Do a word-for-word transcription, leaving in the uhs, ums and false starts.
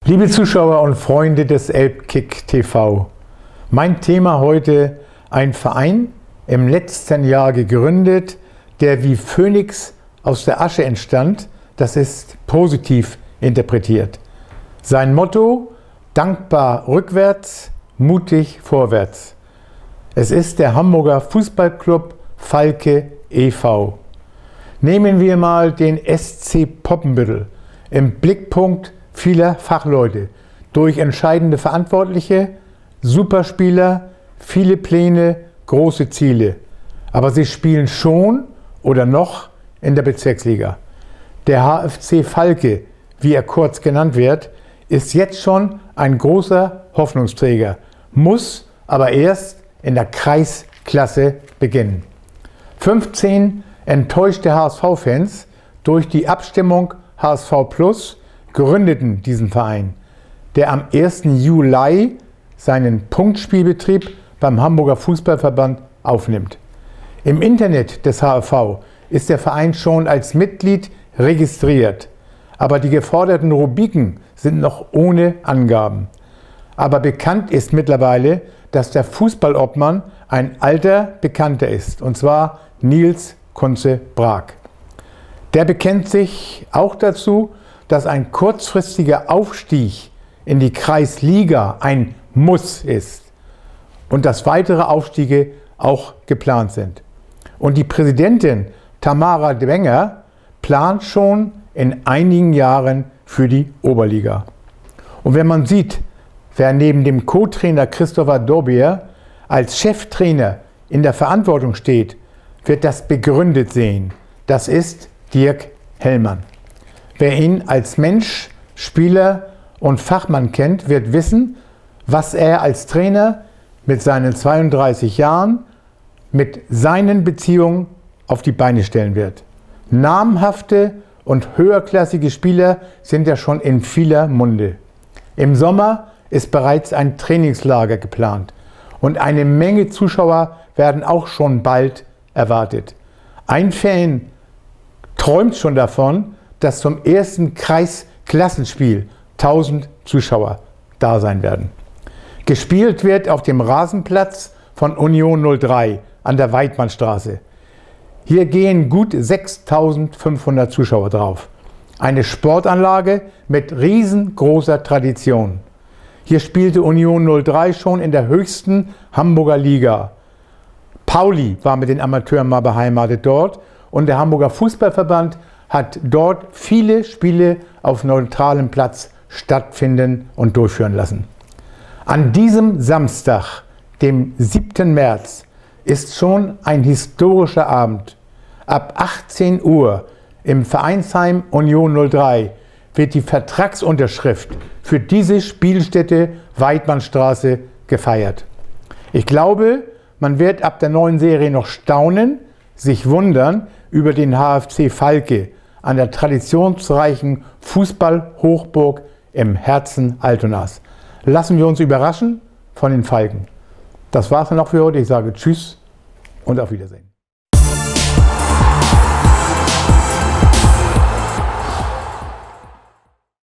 Liebe Zuschauer und Freunde des Elbkick T V, mein Thema heute: ein Verein im letzten Jahr gegründet, der wie Phönix aus der Asche entstand. Das ist positiv interpretiert. Sein Motto: dankbar rückwärts, mutig vorwärts. Es ist der Hamburger Fußballclub Falke e V Nehmen wir mal den S C Poppenbüttel im Blickpunkt vieler Fachleute, durch entscheidende Verantwortliche, Superspieler, viele Pläne, große Ziele. Aber sie spielen schon oder noch in der Bezirksliga. Der H F C Falke, wie er kurz genannt wird, ist jetzt schon ein großer Hoffnungsträger, muss aber erst in der Kreisklasse beginnen. fünfzehn enttäuschte H S V-Fans durch die Abstimmung H S V Plus gründeten diesen Verein, der am ersten Juli seinen Punktspielbetrieb beim Hamburger Fußballverband aufnimmt. Im Internet des H F V ist der Verein schon als Mitglied registriert, aber die geforderten Rubriken sind noch ohne Angaben. Aber bekannt ist mittlerweile, dass der Fußballobmann ein alter Bekannter ist, und zwar Nils Kunze-Brag. Der bekennt sich auch dazu, dass ein kurzfristiger Aufstieg in die Kreisliga ein Muss ist und dass weitere Aufstiege auch geplant sind. Und die Präsidentin Tamara Dwenger plant schon in einigen Jahren für die Oberliga. Und wenn man sieht, wer neben dem Co-Trainer Christopher Dobier als Cheftrainer in der Verantwortung steht, wird das begründet sehen. Das ist Dirk Hellmann. Wer ihn als Mensch, Spieler und Fachmann kennt, wird wissen, was er als Trainer mit seinen zweiunddreißig Jahren mit seinen Beziehungen auf die Beine stellen wird. Namhafte und höherklassige Spieler sind ja schon in vieler Munde. Im Sommer ist bereits ein Trainingslager geplant und eine Menge Zuschauer werden auch schon bald erwartet. Ein Fan träumt schon davon, dass zum ersten Kreisklassenspiel tausend Zuschauer da sein werden. Gespielt wird auf dem Rasenplatz von Union null drei an der Weidmannstraße. Hier gehen gut sechstausendfünfhundert Zuschauer drauf. Eine Sportanlage mit riesengroßer Tradition. Hier spielte Union null drei schon in der höchsten Hamburger Liga. Pauli war mit den Amateuren mal beheimatet dort und der Hamburger Fußballverband hat dort viele Spiele auf neutralem Platz stattfinden und durchführen lassen. An diesem Samstag, dem siebten März, ist schon ein historischer Abend. Ab achtzehn Uhr im Vereinsheim Union null drei wird die Vertragsunterschrift für diese Spielstätte Weidmannstraße gefeiert. Ich glaube, man wird ab der neuen Serie noch staunen, sich wundern über den H F C Falke an der traditionsreichen Fußball-Hochburg im Herzen Altonas. Lassen wir uns überraschen von den Falken. Das war's dann auch für heute. Ich sage Tschüss und auf Wiedersehen.